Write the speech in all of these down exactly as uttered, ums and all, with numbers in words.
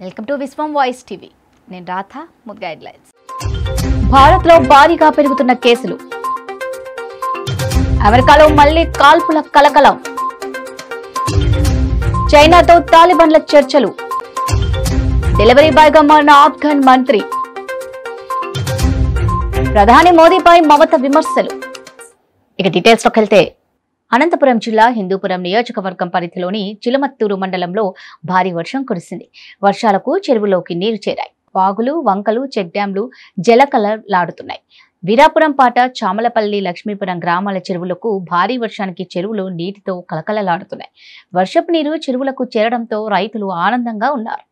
Welcome to Vishwam voice TV. నేను రాధా. ముందుగా headlines. Bharat లో భారీగా పెరుగుతున్న కేసులు. అమెరికాలో మళ్లీ కాల్పుల కలకలం. చైనాతో తాలిబాన్ల చర్చలు. డెలివరీ బాయ్ గా మారిన ఆఫ్ఘన్ మంత్రి. ప్రధాని మోదీపై మమత విమర్శలు. ఇక డీటెయిల్స్ లోకి వెళ్తే, అనంతపురం జిల్లా హిందూపురం నియోజకవర్గం పరిధిలోని చిలమత్తూరు మండలంలో భారీ వర్షం కురిసింది. వర్షాలకు చెరువులోకి నీరు చేరాయి. వాగులు, వంకలు, చెక్ డ్యాంలు జలకలలాడుతున్నాయి. వీరాపురం పాట, చామలపల్లి, లక్ష్మీపురం గ్రామాల చెరువులకు భారీ వర్షానికి చెరువులు నీటితో కలకలలాడుతున్నాయి. వర్షపు నీరు చెరువులకు చేరడంతో రైతులు ఆనందంగా ఉన్నారు.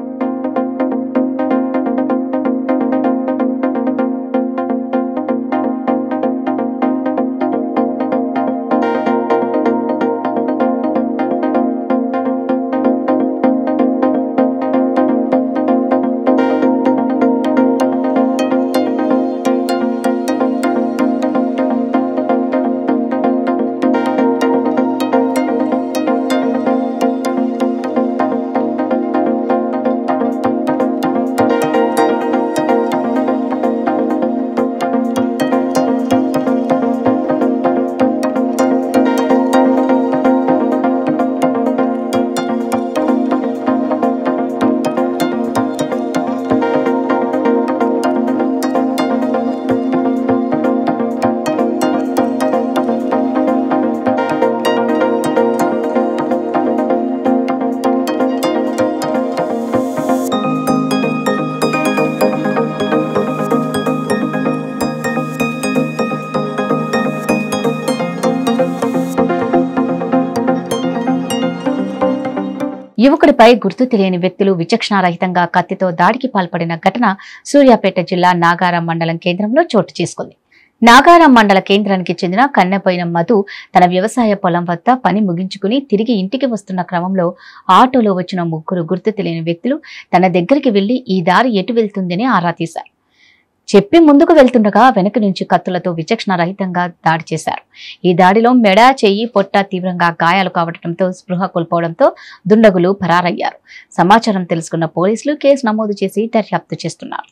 యువకుడిపై గుర్తు తెలియని వ్యక్తులు విచక్షణారహితంగా కత్తితో దాడికి పాల్పడిన ఘటన సూర్యాపేట జిల్లా నాగారం మండలం కేంద్రంలో చోటు చేసుకుంది. నాగారం మండల కేంద్రానికి చెందిన కన్నెపోయిన మధు తన వ్యవసాయ పొలం వద్ద పని ముగించుకుని తిరిగి ఇంటికి వస్తున్న క్రమంలో ఆటోలో వచ్చిన ముగ్గురు గుర్తు తెలియని వ్యక్తులు తన దగ్గరికి వెళ్లి ఈ దారి ఎటు వెళ్తుందని ఆరా తీశారు. చెప్పి ముందుకు వెళ్తుండగా వెనక నుంచి కత్తులతో విచక్షణ రహితంగా దాడి చేశారు. ఈ దాడిలో మెడ, చెయ్యి, పొట్ట తీవ్రంగా గాయాలు కావడంతో స్పృహ కోల్పోవడంతో దుండగులు పరారయ్యారు. సమాచారం తెలుసుకున్న పోలీసులు కేసు నమోదు చేసి దర్యాప్తు చేస్తున్నారు.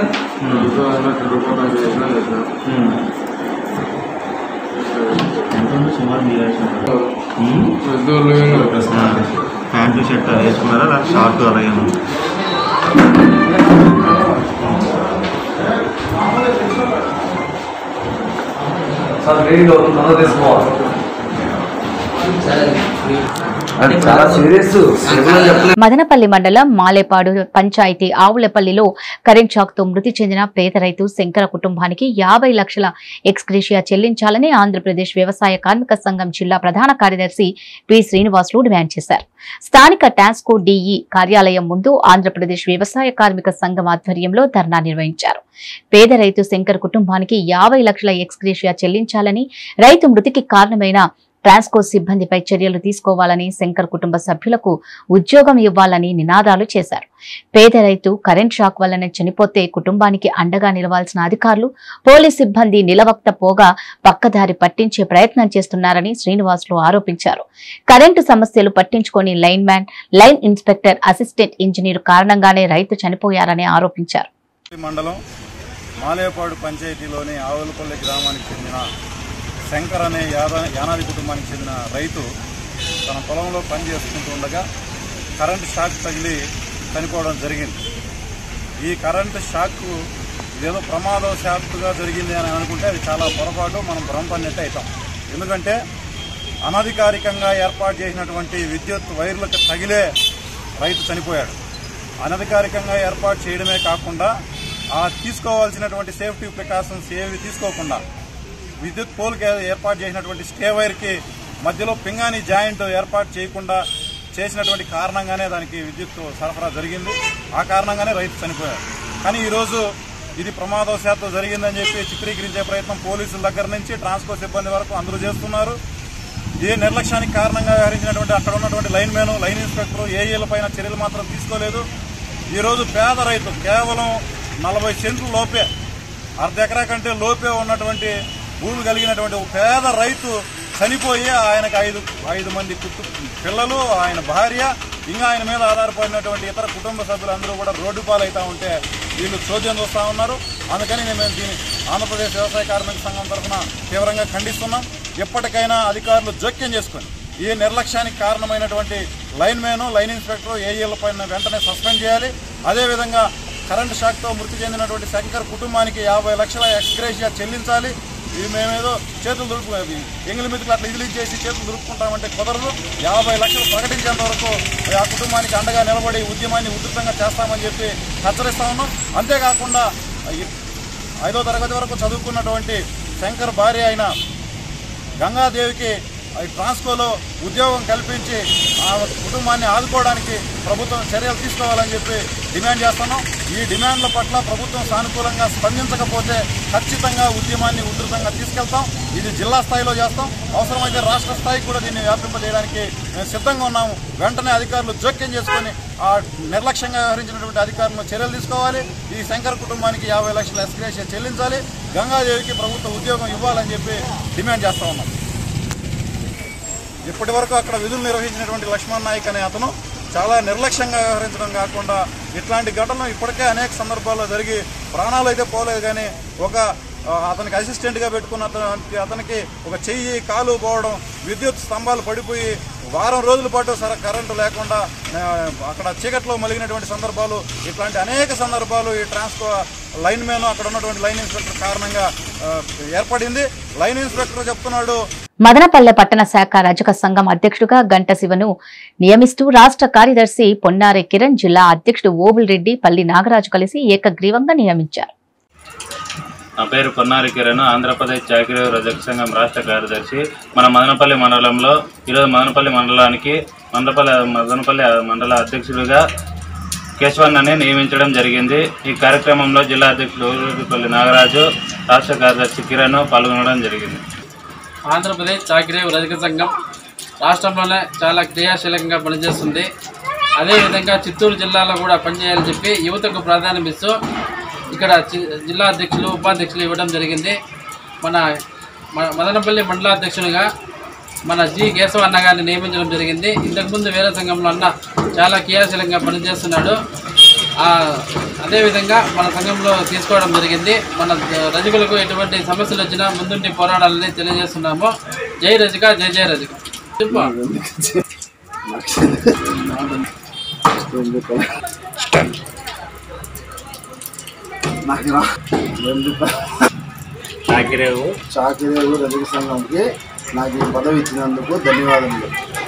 మదనపల్లి మండలం మాలేపాడు పంచాయతీ ఆవులపల్లిలో కరెంట్ షాక్ తో మృతి చెందిన పేద రైతు శంకర కుటుంబానికి యాభై లక్షల ఎక్స్గ్రేషియా చెల్లించాలని ఆంధ్రప్రదేశ్ వ్యవసాయ కార్మిక సంఘం జిల్లా ప్రధాన కార్యదర్శి పి శ్రీనివాసులు డిమాండ్ చేశారు. స్థానిక టాస్కో డిఈ కార్యాలయం ముందు ఆంధ్రప్రదేశ్ వ్యవసాయ కార్మిక సంఘం ఆధ్వర్యంలో ధర్నా నిర్వహించారు. పేద రైతు శంకర్ కుటుంబానికి యాభై లక్షల ఎక్స్గ్రేషియా చెల్లించాలని, రైతు మృతికి కారణమైన ట్రాన్స్కో సిబ్బందిపై చర్యలు తీసుకోవాలని, శంకర్ కుటుంబ సభ్యులకు ఉద్యోగం ఇవ్వాలని నినాదాలు చేశారు. పేద రైతు కరెంట్ షాక్ వల్లనే చనిపోతే కుటుంబానికి అండగా నిలవాల్సిన అధికారులు, పోలీస్ సిబ్బంది నిలవక్త పోగా పక్కదారి పట్టించే ప్రయత్నం చేస్తున్నారని శ్రీనివాసులు ఆరోపించారు. కరెంటు సమస్యలు పట్టించుకొని lineman, line inspector, assistant engineer కారణంగానే రైతు చనిపోయారని ఆరోపించారు. మండలం మాలేపాడు పంచాయతీలోని ఆవులపల్లి గ్రామానికి చెందిన శంకర్ అనే యానాది కుటుంబానికి చెందిన రైతు తన పొలంలో పని చేసుకుంటూ ఉండగా కరెంటు షాక్ తగిలి చనిపోవడం జరిగింది. ఈ కరెంటు షాక్ ఏదో ప్రమాదవశాత్తుగా జరిగింది అని అనుకుంటే అది చాలా పొరపాటు, మనం భ్రమపడినట్టు అవుతాం. ఎందుకంటే అనధికారికంగా ఏర్పాటు చేసినటువంటి విద్యుత్ వైర్లకు తగిలే రైతు చనిపోయాడు. అనధికారికంగా ఏర్పాటు చేయడమే కాకుండా ఆ తీసుకోవాల్సినటువంటి సేఫ్టీ ప్రికాషన్స్ ఏవి తీసుకోకుండా విద్యుత్ పోల్కి ఏర్పాటు చేసినటువంటి స్టే వైర్కి మధ్యలో పింగాణి జాయింట్ ఏర్పాటు చేయకుండా చేసినటువంటి కారణంగానే దానికి విద్యుత్ సరఫరా జరిగింది. ఆ కారణంగానే రైతు చనిపోయారు. కానీ ఈరోజు ఇది ప్రమాదవశాత్తు జరిగిందని చెప్పి చిత్రీకరించే ప్రయత్నం పోలీసుల దగ్గర నుంచి ట్రాన్స్కో సిబ్బంది వరకు అందరూ చేస్తున్నారు. ఏ నిర్లక్ష్యానికి కారణంగా వ్యవహరించినటువంటి అక్కడ ఉన్నటువంటి లైన్ మ్యాన్, లైన్ ఇన్స్పెక్టర్, ఏఈల పైన చర్యలు మాత్రం తీసుకోలేదు. ఈరోజు పేద రైతు కేవలం నలభై సెంట్లు లోపే, అర్ధ ఎకరా కంటే లోపే ఉన్నటువంటి భూమి కలిగినటువంటి పేద రైతు చనిపోయి ఆయనకు ఐదు ఐదు మంది కుట్టు పిల్లలు, ఆయన భార్య, ఇంకా ఆయన మీద ఆధారపడినటువంటి ఇతర కుటుంబ సభ్యులందరూ కూడా రోడ్డు పాలవుతూ ఉంటే వీళ్ళు చోద్యం చూస్తూ ఉన్నారు. అందుకని మేము దీన్ని ఆంధ్రప్రదేశ్ వ్యవసాయ కార్మిక సంఘం తరఫున తీవ్రంగా ఖండిస్తున్నాం. ఎప్పటికైనా అధికారులు జోక్యం చేసుకొని ఈ నిర్లక్ష్యానికి కారణమైనటువంటి లైన్ మ్యాను, లైన్ ఇన్స్పెక్టర్, ఏఈల పైన వెంటనే సస్పెండ్ చేయాలి. అదేవిధంగా కరెంటు షాక్తో మృతి చెందినటువంటి శంకర్ కుటుంబానికి యాభై లక్షల ఎక్స్గ్రేషియా చెల్లించాలి. ఇవి మేమేదో చేతులు దురుపు ఎంగిలి మీదకి అట్లా ఇదిలి చేసి చేతులు దురుపుకుంటామంటే కుదరదు. యాభై లక్షలు ప్రకటించేంత వరకు ఆ కుటుంబానికి అండగా నిలబడి ఉద్యమాన్ని ఉధృతంగా చేస్తామని చెప్పి హెచ్చరిస్తా ఉన్నాం. అంతేకాకుండా ఐదో తరగతి వరకు చదువుకున్నటువంటి శంకర్ భార్య అయిన గంగాదేవికి ట్రాన్స్కోలో ఉద్యోగం కల్పించి ఆ కుటుంబాన్ని ఆదుకోవడానికి ప్రభుత్వం చర్యలు తీసుకోవాలని చెప్పి డిమాండ్ చేస్తున్నాం. ఈ డిమాండ్ల పట్ల ప్రభుత్వం సానుకూలంగా స్పందించకపోతే ఖచ్చితంగా ఉద్యమాన్ని ఉధృతంగా తీసుకెళ్తాం. ఇది జిల్లా స్థాయిలో చేస్తాం. అవసరమైతే రాష్ట్ర స్థాయికి కూడా దీన్ని వ్యాపింపజేయడానికి మేము సిద్ధంగా ఉన్నాము. వెంటనే అధికారులు జోక్యం చేసుకొని ఆ నిర్లక్ష్యంగా వ్యవహరించినటువంటి అధికారులను చర్యలు తీసుకోవాలి. ఈ శంకర్ కుటుంబానికి యాభై లక్షల ఎక్స్గ్రేషియా చెల్లించాలి. గంగాదేవికి ప్రభుత్వ ఉద్యోగం ఇవ్వాలని చెప్పి డిమాండ్ చేస్తా ఉన్నాం. ఇప్పటి వరకు అక్కడ విధులు నిర్వహించినటువంటి లక్ష్మణ్ నాయక్ అనే అతను చాలా నిర్లక్ష్యంగా వ్యవహరించడం కాకుండా ఇట్లాంటి ఘటనలు ఇప్పటికే అనేక సందర్భాల్లో జరిగి ప్రాణాలు అయితే పోలేదు. కానీ ఒక అతనికి అసిస్టెంట్గా పెట్టుకున్న అతనికి అతనికి ఒక చెయ్యి కాలు పోవడం, విద్యుత్ స్తంభాలు పడిపోయి వారం రోజుల పాటు సర కరెంటు లేకుండా అక్కడ చీకట్లో మలిగినటువంటి సందర్భాలు, ఇట్లాంటి అనేక సందర్భాలు ఈ ట్రాన్స్కో లైన్ మ్యాన్ అక్కడ ఉన్నటువంటి లైన్ ఇన్స్పెక్టర్ కారణంగా ఏర్పడింది. లైన్ ఇన్స్పెక్టర్ చెప్తున్నాడు, మదనపల్లె పట్టణ శాఖ రజక సంఘం అధ్యక్షుడిగా గంట శివను నియమిస్తూ రాష్ట్ర కార్యదర్శి పొన్నారె కిరణ్, జిల్లా అధ్యక్షుడు ఓబుల్ రెడ్డి, పల్లి నాగరాజు కలిసి ఏకగ్రీవంగా నియమించారు. నా పేరు పొన్నారె కిరణ్, ఆంధ్రప్రదేశ్ చాకిరీ రజక సంఘం రాష్ట్ర కార్యదర్శి. మన మదనపల్లి మండలంలో ఈరోజు మదనపల్లి మండలానికి మండపల్లి మదనపల్లి మండల అధ్యక్షుడిగా కేశవన్నని నియమించడం జరిగింది. ఈ కార్యక్రమంలో జిల్లా అధ్యక్షుడు పల్లి నాగరాజు, రాష్ట్ర కార్యదర్శి కిరణ్ పాల్గొనడం జరిగింది. ఆంధ్రప్రదేశ్ చాకిరీ రజక సంఘం రాష్ట్రంలోనే చాలా క్రియాశీలకంగా పనిచేస్తుంది. అదేవిధంగా చిత్తూరు జిల్లాలో కూడా పనిచేయాలని చెప్పి యువతకు ప్రాధాన్యం ఇస్తూ ఇక్కడ జిల్లా అధ్యక్షులు, ఉపాధ్యక్షులు ఇవ్వడం జరిగింది. మన మదనపల్లి మండలాధ్యక్షునిగా మన జి కేశవ అన్న గారిని నియమించడం జరిగింది. ఇంతకుముందు వేరే సంఘంలో అన్న చాలా క్రియాశీలంగా పనిచేస్తున్నాడు. అదేవిధంగా మన సంఘంలో తీసుకోవడం జరిగింది. మన రజకులకు ఎటువంటి సమస్యలు వచ్చినా ముందుండి పోరాడాలని తెలియజేస్తున్నాము. జై రజక, జై జై రజక. చాకిరేవు చాకిరేవు రజక సంఘంకి నాకు ఈ పదవి ఇచ్చినందుకు ధన్యవాదములు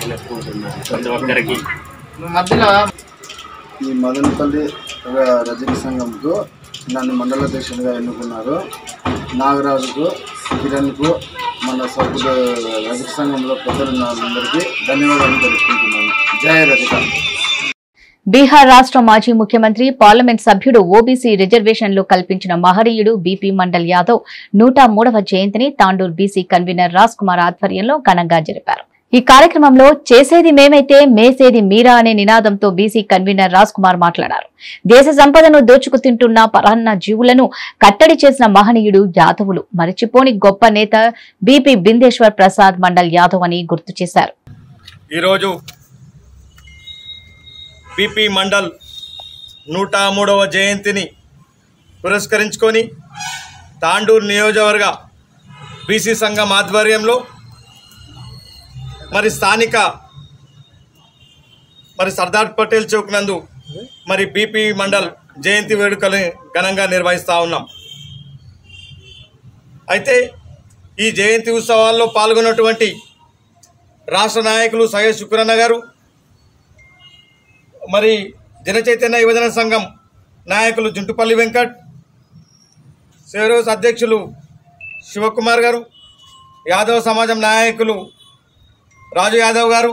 తెలుపుకుంటున్నాను. ఈ మదనపల్లి రజక సంఘంకు నన్ను మండలాధ్యక్షునిగా ఎన్నుకున్నారు. నాగరాజుకు, కిరణ్కు, మన సభ్యుల రజక సంఘంలో పెద్దలున్న అందరికీ ధన్యవాదాలు తెలుపుకుంటున్నాను. జయ రజక. బీహార్ రాష్ట్ర మాజీ ముఖ్యమంత్రి, పార్లమెంట్ సభ్యుడు, ఓబీసీ రిజర్వేషన్లు కల్పించిన మహనీయుడు బీపీ మండల్ యాదవ్ నూట మూడవ జయంతిని తాండూర్ బీసీ కన్వీనర్ రాజ్ కుమార్ ఆధ్వర్యంలో ఘనంగా జరిపారు. ఈ కార్యక్రమంలో చేసేది మేమైతే మేసేది మీరా అనే నినాదంతో బీసీ కన్వీనర్ రాజ్ కుమార్ మాట్లాడారు. దేశ సంపదను దోచుకు తింటున్న పరాన్న జీవులను కట్టడి చేసిన మహనీయుడు యాదవులు, మరిచిపోని గొప్ప నేత బీపీ బిందేశ్వర్ ప్రసాద్ మండల్ యాదవ్ అని గుర్తు చేశారు. ఈరోజు బీపీ మండల్ నూట మూడవ జయంతిని పురస్కరించుకొని తాండూరు నియోజకవర్గ బీసీ సంఘం ఆధ్వర్యంలో మరి స్థానిక మరి సర్దార్ పటేల్ చౌక్ నందు మరి బీపీ మండల్ జయంతి వేడుకలను ఘనంగా నిర్వహిస్తూ ఉన్నాం. అయితే ఈ జయంతి ఉత్సవాల్లో పాల్గొన్నటువంటి రాష్ట్ర నాయకులు సయ్యద్ శుక్రన్న గారు, మరి జనచైతన్య యువజన సంఘం నాయకులు జుంటుపల్లి వెంకట్, సేరోస్ అధ్యక్షులు శివకుమార్ గారు, యాదవ్ సమాజం నాయకులు రాజు యాదవ్ గారు,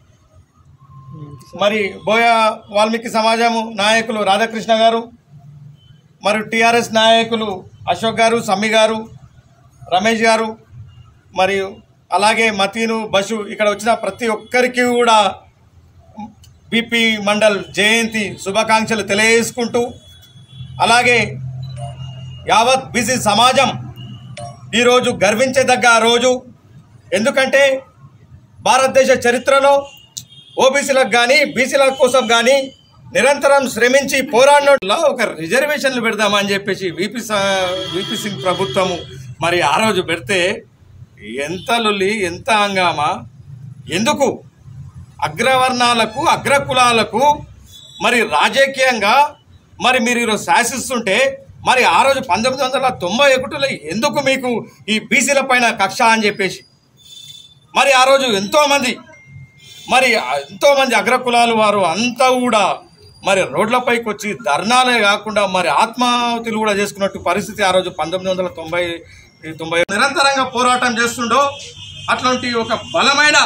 మరి బోయ వాల్మీకి సమాజము నాయకులు రాధాకృష్ణ గారు, మరియు టీఆర్ఎస్ నాయకులు అశోక్ గారు, సమ్మి గారు, రమేష్ గారు, మరియు అలాగే మతీను, బషు, ఇక్కడ వచ్చిన ప్రతి ఒక్కరికి కూడా బీపీ మండల్ జయంతి శుభాకాంక్షలు తెలియజేసుకుంటూ, అలాగే యావత్ బీసీ సమాజం ఈరోజు గర్వించదగ్గ రోజు. ఎందుకంటే భారతదేశ చరిత్రలో ఓబీసీలకు కానీ బీసీల కోసం కానీ నిరంతరం శ్రమించి పోరాడినలో ఒక రిజర్వేషన్లు పెడదామని చెప్పేసి విపి విపి సింగ్ ప్రభుత్వము మరి ఆ రోజు పెడితే ఎంత లొల్లి, ఎంత హంగామా. ఎందుకు అగ్రవర్ణాలకు అగ్రకులాలకు మరి రాజకీయంగా మరి మీరు ఈరోజు శాసిస్తుంటే మరి ఆ రోజు పంతొమ్మిది వందల తొంభై ఒకటిలో ఎందుకు మీకు ఈ బీసీల పైన కక్ష అని చెప్పేసి మరి ఆ రోజు ఎంతోమంది మరి ఎంతోమంది అగ్రకులాలు వారు అంతా కూడా మరి రోడ్లపైకి వచ్చి ధర్నాలే కాకుండా మరి ఆత్మాహుతులు కూడా చేసుకున్నట్టు పరిస్థితి ఆ రోజు పంతొమ్మిది వందల తొంభై తొంభై నిరంతరంగా పోరాటం చేస్తుండో అట్లాంటి ఒక బలమైన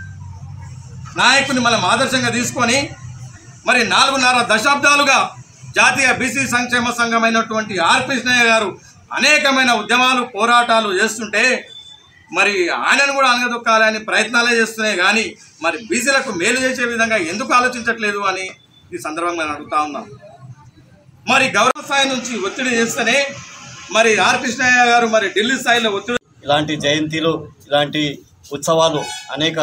నాయకుని మనం ఆదర్శంగా తీసుకొని మరి నాలుగున్నర దశాబ్దాలుగా జాతీయ బీసీ సంక్షేమ సంఘం అయినటువంటి ఆర్ కృష్ణయ్య గారు అనేకమైన ఉద్యమాలు పోరాటాలు చేస్తుంటే మరి ఆయనను కూడా అనగదొక్కాలని ప్రయత్నాలే చేస్తున్నాయి కానీ మరి బీసీలకు మేలు చేసే విధంగా ఎందుకు ఆలోచించట్లేదు అని ఈ సందర్భంగా నేను అడుగుతా ఉన్నాం. మరి గౌరవ స్థాయి నుంచి ఒత్తిడి చేస్తేనే మరి ఆర్ కృష్ణయ్య గారు మరి ఢిల్లీ స్థాయిలో ఒత్తిడి. ఇలాంటి జయంతిలు, ఇలాంటి ఉత్సవాలు అనేక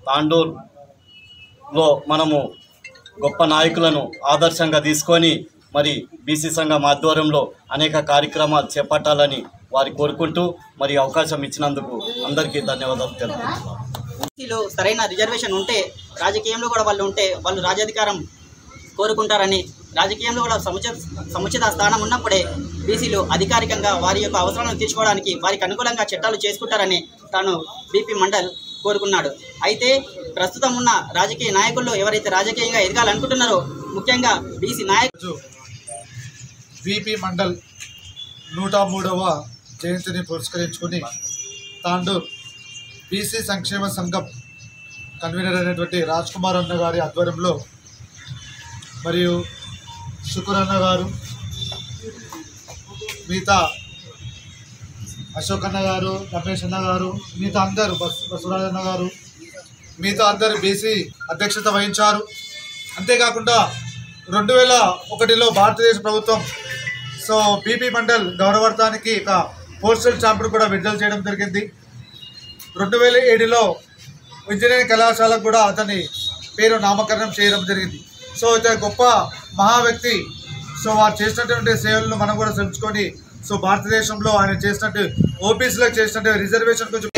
తాండూరులో మనము గొప్ప నాయకులను ఆదర్శంగా తీసుకొని మరి బీసీ సంఘం ఆధ్వర్యంలో అనేక కార్యక్రమాలు చేపట్టాలని వారి కోరుకుంటూ మరి అవకాశం ఇచ్చినందుకు అందరికీ ధన్యవాదాలు తెలుపుతున్నాను. బీసీలో సరైన రిజర్వేషన్ ఉంటే రాజకీయంలో కూడా వాళ్ళు ఉంటే వాళ్ళు రాజ్యాధికారం కోరుకుంటారని, రాజకీయంలో కూడా సముచిత సముచిత స్థానం ఉన్నప్పుడే బీసీలు అధికారికంగా వారి యొక్క అవసరాలను తీర్చుకోవడానికి వారికి అనుకూలంగా చట్టాలు చేసుకుంటారని తాను బీపీ మండల్ కోరుకున్నాడు. అయితే ప్రస్తుతం ఉన్న రాజకీయ నాయకుల్లో ఎవరైతే రాజకీయంగా ఎదగాలనుకుంటున్నారో ముఖ్యంగా బీసీ నాయకులు బీపీ మండల్ నూట మూడవ జయంతిని పురస్కరించుకుని తాండూర్ బీసీ సంక్షేమ సంఘం కన్వీనర్ అయినటువంటి రాజ్ కుమార్ అన్న గారి ఆధ్వర్యంలో మరియు శుకుర్ అన్న గారు, మిగతా అశోక్ అన్న గారు, రమేష్ అన్న గారు, మిగతా అందరూ బస్ బసవరాజ్ అన్న గారు, మిగతా అందరు బీసీ అధ్యక్షత వహించారు. అంతేకాకుండా రెండు వేల ఒకటిలో భారతదేశ ప్రభుత్వం సో బీపీ మండల్ గౌరవార్థానికి ఒక పోస్టల్ స్టాంపును కూడా విడుదల చేయడం జరిగింది. రెండు వేల ఏడులో ఇంజనీరింగ్ కళాశాలకు కూడా అతని పేరు నామకరణం చేయడం జరిగింది. సో ఇతను గొప్ప మహా వ్యక్తి. సో వారు చేసినటువంటి సేవలను మనం కూడా తెలుసుకొని సో భారతదేశంలో ఆయన చేసినట్టు ఓబీసీలకు చేసినట్టు రిజర్వేషన్ గురించి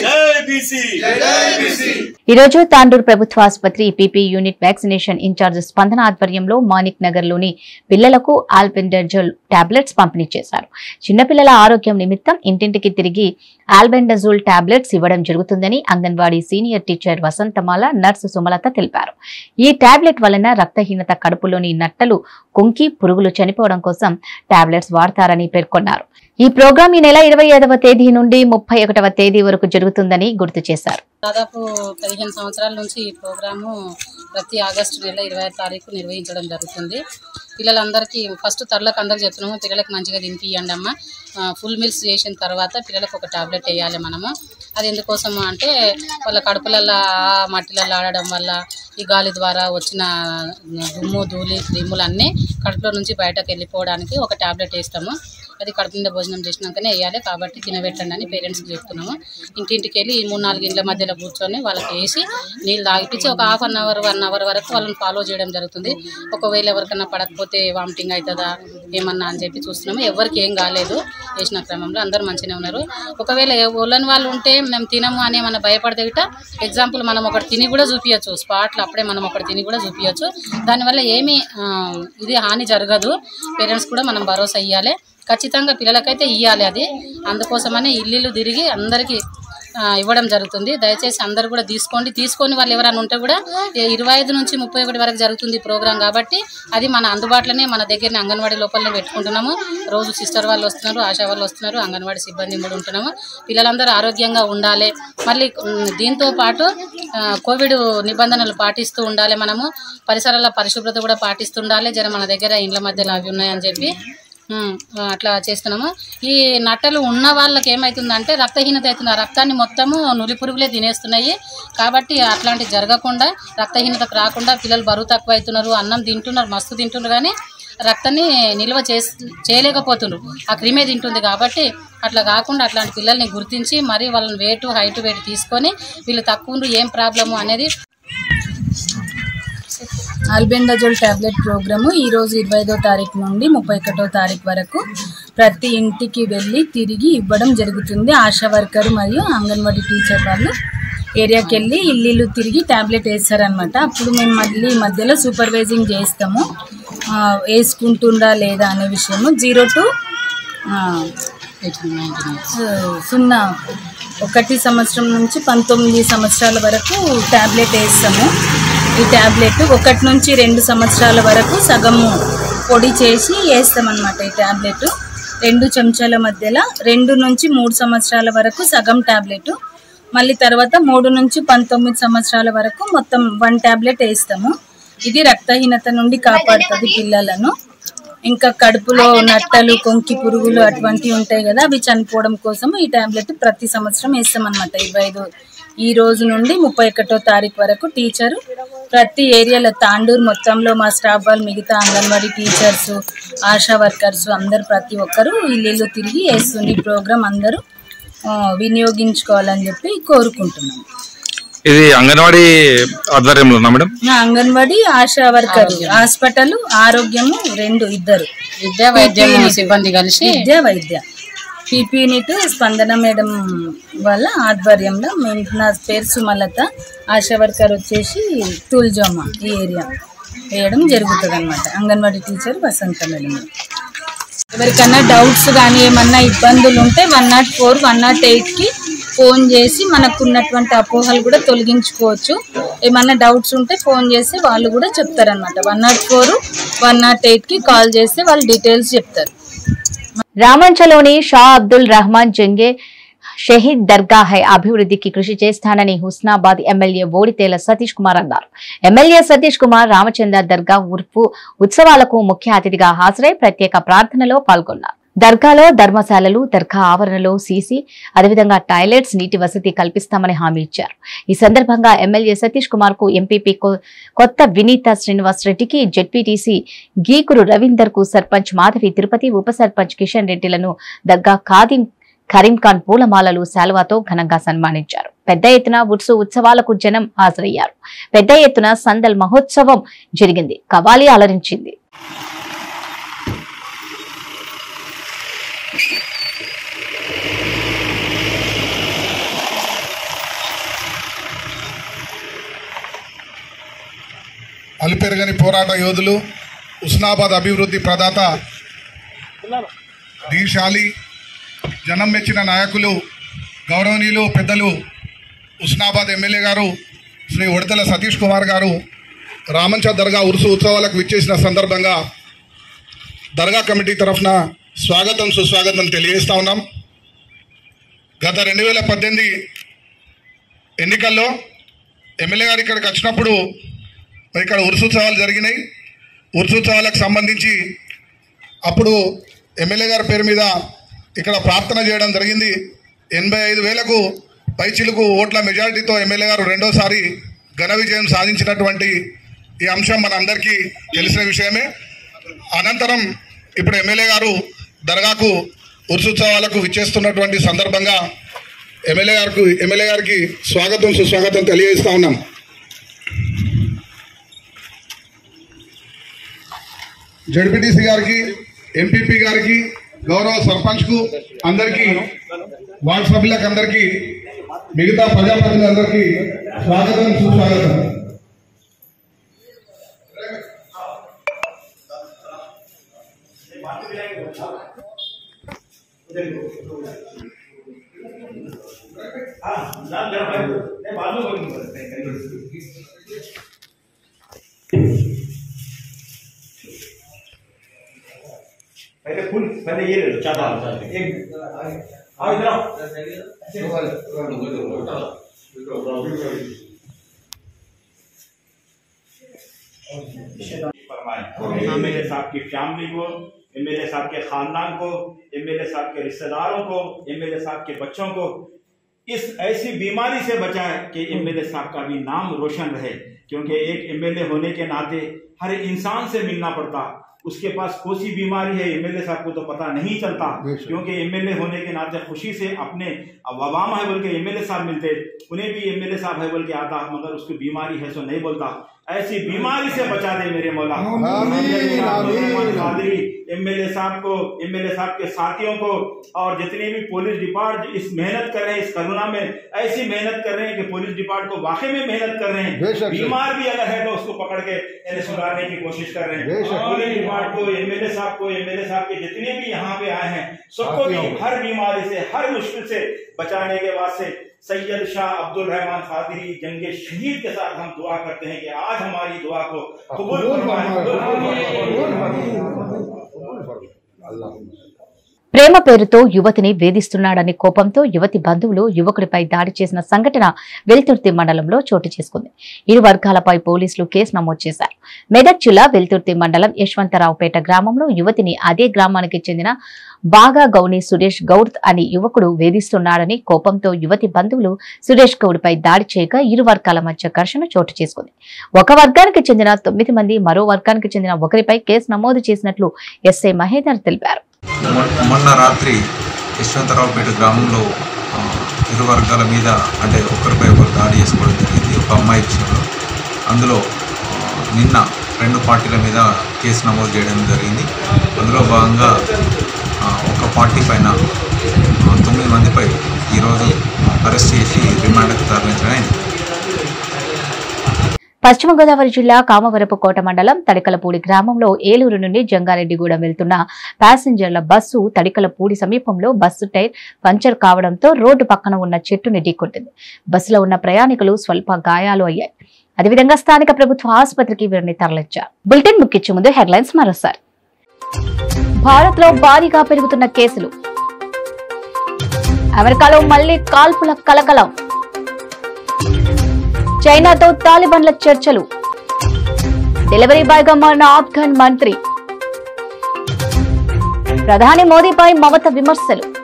ఈ రోజు తాండూరు ప్రభుత్వ ఆసుపత్రి పీపీ యూనిట్ వ్యాక్సినేషన్ ఇన్ఛార్జ్ స్పందన ఆధ్వర్యంలో మానిక్ నగర్ లోని పిల్లలకు ఆల్బెండజోల్ టాబ్లెట్స్ పంపిణీ చేశారు. చిన్నపిల్లల ఆరోగ్యం నిమిత్తం ఇంటింటికి తిరిగి ఆల్బెండజోల్ టాబ్లెట్స్ ఇవ్వడం జరుగుతుందని anganwadi senior teacher Vasanthamala, nurse Sumalatha తెలిపారు. ఈ టాబ్లెట్ వలన రక్తహీనత, కడుపులోని నట్టలు కుంకి పురుగులు చనిపోవడం కోసం టాబ్లెట్స్ వాడతారని పేర్కొన్నారు. ఈ ప్రోగ్రాం ఈ నెల ఇరవై ఐదవ తేదీ నుండి ముప్పై ఒకటవ తేదీ వరకు జరుగుతుందని గుర్తు చేశారు. దాదాపు పదిహేను సంవత్సరాల నుంచి ఈ ప్రోగ్రాము ప్రతి ఆగస్టు నెల ఇరవై ఐదు తారీఖు నిర్వహించడం జరుగుతుంది. పిల్లలందరికీ ఫస్ట్ తరలకు అందరికి చెప్తున్నాము, పిల్లలకు మంచిగా తినిపియండి అమ్మ, ఫుల్ మీల్స్ చేసిన తర్వాత పిల్లలకు ఒక టాబ్లెట్ వేయాలి మనము. అది ఎందుకోసము అంటే వాళ్ళ కడుపులలో మట్టిలలో ఆడడం వల్ల ఈ గాలి ద్వారా వచ్చిన దుమ్ము, ధూళి, క్రిములు అన్నీ కడుపులో నుంచి బయటకు వెళ్ళిపోవడానికి ఒక టాబ్లెట్ వేస్తాము. అది కడుపు నిండా భోజనం చేసినాకనే వేయాలి కాబట్టి తినబెట్టండి అని పేరెంట్స్కి చెప్తున్నాము. ఇంటింటికి వెళ్ళి ఈ మూడు నాలుగు ఇండ్ల మధ్యలో కూర్చొని వాళ్ళకి వేసి నీళ్ళు తాగిపించి ఒక half an hour one hour వరకు వాళ్ళని ఫాలో చేయడం జరుగుతుంది. ఒకవేళ ఎవరికన్నా పడకపోతే వామిటింగ్ అవుతుందా ఏమన్నా అని చెప్పి చూస్తున్నాము. ఎవరికి ఏం కాలేదు, వేసిన క్రమంలో అందరూ మంచిగానే ఉన్నారు. ఒకవేళ ఒళ్ళని వాళ్ళు ఉంటే మేము తినము అని ఏమన్నా భయపడితే గిట్ట ఎగ్జాంపుల్ మనం ఒకటి తిని కూడా చూపించచ్చు, స్పాట్లో అప్పుడే మనం ఒకటి తిని కూడా చూపించచ్చు. దానివల్ల ఏమీ ఇది హాని జరగదు. పేరెంట్స్ కూడా మనం భరోసా ఇవ్వాలి, ఖచ్చితంగా పిల్లలకైతే ఇవ్వాలి. అది అందుకోసమని ఇల్లు తిరిగి అందరికీ ఇవ్వడం జరుగుతుంది. దయచేసి అందరూ కూడా తీసుకోండి. తీసుకొని వాళ్ళు ఎవరైనా ఉంటే కూడా ఇరవై ఐదు నుంచి ముప్పై ఒకటి వరకు జరుగుతుంది ప్రోగ్రాం కాబట్టి అది మన అందుబాటులోనే మన దగ్గరనే అంగన్వాడీ లోపలనే పెట్టుకుంటున్నాము. రోజు సిస్టర్ వాళ్ళు వస్తున్నారు, ఆశా వాళ్ళు వస్తున్నారు, అంగన్వాడీ సిబ్బంది కూడా ఉంటున్నాము. పిల్లలందరూ ఆరోగ్యంగా ఉండాలి. మళ్ళీ దీంతో పాటు కోవిడ్ నిబంధనలు పాటిస్తూ ఉండాలి. మనము పరిసరాల పరిశుభ్రత కూడా పాటిస్తూ ఉండాలి. జర మన దగ్గర ఇండ్ల మధ్యలో అవి ఉన్నాయని చెప్పి అట్లా చేస్తున్నాము. ఈ నట్టలు ఉన్న వాళ్ళకి ఏమవుతుందంటే రక్తహీనత అవుతుంది. ఆ రక్తాన్ని మొత్తము నులి పురుగులే తినేస్తున్నాయి. కాబట్టి అట్లాంటివి జరగకుండా రక్తహీనతకు రాకుండా పిల్లలు బరువు తక్కువ అవుతున్నారు, అన్నం తింటున్నారు, మస్తు తింటున్నారు, కానీ రక్తాన్ని నిల్వ చేసి చేయలేకపోతున్నారు. ఆ క్రిమే తింటుంది కాబట్టి అట్లా కాకుండా అట్లాంటి పిల్లల్ని గుర్తించి మరి వాళ్ళని వెయిట్ హైట్ వెయిట్ తీసుకొని వీళ్ళు తక్కువ ఏం ప్రాబ్లము అనేది ఆల్బెండజోల్ టాబ్లెట్ ప్రోగ్రాము ఈరోజు ఇరవై ఐదో తారీఖు నుండి ముప్పై ఒకటో తారీఖు వరకు ప్రతి ఇంటికి వెళ్ళి తిరిగి ఇవ్వడం జరుగుతుంది. ఆశా వర్కర్ మరియు అంగన్వాడీ టీచర్ వాళ్ళు ఏరియాకి వెళ్ళి ఇల్లు తిరిగి ట్యాబ్లెట్ వేస్తారనమాట. అప్పుడు మేము మళ్ళీ మధ్యలో సూపర్వైజింగ్ చేస్తాము, వేసుకుంటుందా లేదా అనే విషయము. జీరో టు సున్నా ఒకటి సంవత్సరం నుంచి పంతొమ్మిది సంవత్సరాల వరకు ట్యాబ్లెట్ వేస్తాము. ఈ ట్యాబ్లెట్ ఒకటి నుంచి రెండు సంవత్సరాల వరకు సగము పొడి చేసి వేస్తామన్నమాట. ఈ ట్యాబ్లెట్ రెండు చెంచాల మధ్యలో రెండు నుంచి మూడు సంవత్సరాల వరకు సగం ట్యాబ్లెట్, మళ్ళీ తర్వాత మూడు నుంచి పంతొమ్మిది సంవత్సరాల వరకు మొత్తం వన్ ట్యాబ్లెట్ వేస్తాము. ఇది రక్తహీనత నుండి కాపాడుతుంది పిల్లలను. ఇంకా కడుపులో నట్టలు కొంకి పురుగులు అటువంటివి ఉంటాయి కదా, అవి చనిపోవడం కోసం ఈ ట్యాబ్లెట్ ప్రతి సంవత్సరం వేస్తామన్నమాట. ఇరవై ఐదు ఈ రోజు నుండి ముప్పై ఒకటో తారీఖు వరకు టీచరు ప్రతి ఏరియాలో తాండూరు మొత్తంలో మా స్టాఫ్ వాళ్ళు, మిగతా అంగన్వాడీ టీచర్స్, ఆశా వర్కర్స్ అందరు ప్రతి ఒక్కరు ఇల్లు తిరిగి వేస్తుంది. ఈ ప్రోగ్రాం అందరూ వినియోగించుకోవాలని చెప్పి కోరుకుంటున్నాం. ఇది అంగన్వాడీ ఆధ్వర్యంలో madam? Anganwadi, Asha worker, hospital, ఆరోగ్యము రెండు ఇద్దరు విద్యా వైద్యం సిబ్బంది కలిసి విద్యా వైద్య పీపీ యూనిట్ స్పందన మేడం వాళ్ళ ఆధ్వర్యంలో. నా పేరు సుమలత, ఆశా వర్కర్ వచ్చేసి తుల్జోమా ఈ ఏరియా వేయడం జరుగుతుంది అనమాట. Anganwadi teacher Vasantha madam. ఎవరికన్నా డౌట్స్ కానీ ఏమన్నా ఇబ్బందులు ఉంటే one not four one not ఎయిట్కి ఫోన్ చేసి మనకున్నటువంటి అపోహలు కూడా తొలగించుకోవచ్చు. ఏమన్నా డౌట్స్ ఉంటే ఫోన్ చేస్తే వాళ్ళు కూడా చెప్తారనమాట. One not four one not ఎయిట్కి కాల్ చేస్తే వాళ్ళు డీటెయిల్స్ చెప్తారు. రామంచలోని షా అబ్దుల్ రహమాన్ జంగే షహీద్ దర్గా హై అభివృద్ధికి కృషి చేస్తానని హుస్నాబాద్ ఎమ్మెల్యే బోడితేల సతీష్ కుమార్ అన్నారు. ఎమ్మెల్యే సతీష్ కుమార్ రామచంద్ర దర్గా ఉర్ఫు ఉత్సవాలకు ముఖ్య అతిథిగా హాజరై ప్రత్యేక ప్రార్థనలో పాల్గొన్నారు. దర్గాలో ధర్మశాలలు, దర్గా ఆవరణలో సీసీ, అదేవిధంగా టాయిలెట్స్, నీటి వసతి కల్పిస్తామని హామీ ఇచ్చారు. ఈ సందర్భంగా ఎమ్మెల్యే సతీష్ కుమార్ కు ఎంపీపీ కొత్త వినీత శ్రీనివాస్ రెడ్డికి, జెడ్పీటీసీ గీకురు రవీందర్ కు సర్పంచ్ మాధవి తిరుపతి, ఉప సర్పంచ్ కిషన్ రెడ్డిలను దర్గా ఖాదిం కరీం ఖాన్ పూలమాలలు శాలువాతో ఘనంగా సన్మానించారు. పెద్ద ఎత్తున ఉత్సు ఉత్సవాలకు జనం హాజరయ్యారు. పెద్ద ఎత్తున సందల్ మహోత్సవం జరిగింది. కవాలి అలరించింది. అలుపెరగని పోరాట యోధులు, హుస్నాబాద్ అభివృద్ధి ప్రదాత, ధీశాలి, జనం మెచ్చిన నాయకులు, గౌరవనీయులు పెద్దలు హుస్నాబాద్ ఎమ్మెల్యే గారు శ్రీ ఉడతల సతీష్ కుమార్ గారు రామంచ దర్గా ఉరుసు ఉత్సవాలకు విచ్చేసిన సందర్భంగా దర్గా కమిటీ తరఫున స్వాగతం సుస్వాగతం తెలియజేస్తా ఉన్నాం. గత రెండు వేల పద్దెనిమిది ఎన్నికల్లో ఎమ్మెల్యే గారు ఇక్కడికి వచ్చినప్పుడు ఇక్కడ ఉరుసోత్సవాలు జరిగినాయి. ఉరుసోత్సవాలకు సంబంధించి అప్పుడు ఎమ్మెల్యే గారి పేరు మీద ఇక్కడ ప్రార్థన చేయడం జరిగింది. ఎనభై ఐదు వేలకు పైచిలుకు ఓట్ల మెజారిటీతో ఎమ్మెల్యే గారు రెండోసారి ఘన విజయం సాధించినటువంటి ఈ అంశం మన అందరికీ తెలిసిన విషయమే. అనంతరం ఇప్పుడు ఎమ్మెల్యే గారు దర్గాకు ఉరుసోత్సవాలకు విచ్చేస్తున్నటువంటి సందర్భంగా ఎమ్మెల్యే గారికి ఎమ్మెల్యే గారికి స్వాగతం సుస్వాగతం తెలియజేస్తా ఉన్నాం. జడ్పీటీసీ గారికి, ఎంపీపీ గారికి, గౌరవ సర్పంచ్ కు అందరికీ, వార్డు సభ్యులకు అందరికీ, మిగతా ప్రజాప్రతినిధులందరికీ స్వాగతం సుస్వాగతం. पहले फुल पहले ये ले लो चादर एक आओ इधर आओ एमएलए साहब की फैमिली को, एमएलए साहब के खानदान को, एमएलए साहब के रिश्तेदारों को, एमएलए साहब के बच्चों को इस ऐसी बीमारी से बचाएं कि एमएलए साहब का भी नाम रोशन रहे। क्योंकि एक एमएलए होने के नाते हर इंसान से मिलना पड़ता, उसके पास कौन सी बीमारी है एमएलए साहब को तो पता नहीं चलता, क्योंकि एमएलए होने के नाते खुशी से अपने अवाम है बोल के एमएलए साहब मिलते, उन्हें भी एमएलए साहब है बोल के आता, मगर उसकी बीमारी है सो नहीं बोलता। ऐसी बीमारी से बचा दे मेरे मौला। एमएलए साहब को, एमएलए साहब के साथियों को और जितने भी पुलिस डिपार्ट इस मेहनत कर रहे हैं, इस कोरोना में ऐसी मेहनत कर रहे हैं कि पुलिस डिपार्ट को वाकई में मेहनत कर रहे हैं। बीमार भी अगर है तो उसको पकड़ के इन्हें सुधारने की कोशिश कर रहे हैं। पुलिस डिपार्ट को, एमएलए साहब को, एमएलए साहब के जितने भी यहाँ पे आए हैं सबको भी हर बीमारी से, हर मुश्किल से बचाने के वास्ते सैयद शाह अब्दुल रहमान कादरी जंगे शहीद के साथ हम दुआ करते हैं कि आज हमारी दुआ को कबूल ప్రేమ పేరుతో యువతిని వేధిస్తున్నాడని కోపంతో యువతి బంధువులు యువకుడిపై దాడి చేసిన సంఘటన వెల్తుర్తి మండలంలో చోటు చేసుకుంది. ఇరు వర్గాలపై పోలీసులు కేసు నమోదు చేశారు. మెదక్ జిల్లా వెల్తుర్తి మండలం యశ్వంతరావుపేట గ్రామంలో యువతిని అదే గ్రామానికి చెందిన బాగా గౌని సురేష్ గౌడ్ అని యువకుడు వేధిస్తున్నాడని కోపంతో యువతి బంధువులు సురేష్ గౌడ్ పై దాడి చేయగా ఇరు వర్గాల మధ్య ఘర్షణ చోటు చేసుకుంది. ఒక వర్గానికి చెందిన తొమ్మిది మంది మరో వర్గానికి చెందిన ఒకరిపై కేసు నమోదు చేసినట్లు ఎస్ఐ మహేందర్ తెలిపారు. మొన్న రాత్రి యశ్వంతరావుపేట గ్రామంలో ఇరు వర్గాల మీద అంటే ఒకరిపై ఒకరు దాడి చేసుకోవడం జరిగింది. ఒక అమ్మాయి విషయంలో అందులో నిన్న రెండు పార్టీల మీద కేసు నమోదు చేయడం జరిగింది. అందులో భాగంగా ఒక పార్టీ పైన తొమ్మిది మందిపై ఈరోజు అరెస్ట్ చేసి రిమాండ్కు తరలించడం అయింది. పశ్చిమ గోదావరి జిల్లా కామవరపుకోట మండలం తడికలపూడి గ్రామంలో ఏలూరు నుండి జంగారెడ్డిగూడెం వెళ్తున్న ప్యాసింజర్ల బస్సు తడికలపూడి సమీపంలో బస్సు టైర్ పంచర్ కావడంతో రోడ్డు పక్కన ఉన్న చెట్టుని ఢీకొట్టింది. బస్సులో ఉన్న ప్రయాణికులు స్వల్ప గాయాలు అయ్యాయి. అదేవిధంగా స్థానిక ప్రభుత్వ ఆసుపత్రికి వీరిని తరలించారు. బులెటిన్ ముఖ్యించే ముందు హెడ్లైన్స్ మరోసారి. భారత్ లో భారీగా పెరుగుతున్న కేసులు, అమెరికాలో మళ్లీ కాల్పుల కలకలం, చైనాతో తాలిబాన్ల చర్చలు, డెలివరీ బాయ్ గా మారిన ఆఫ్ఘన్ మంత్రి, ప్రధాని మోదీపై మమత విమర్శలు.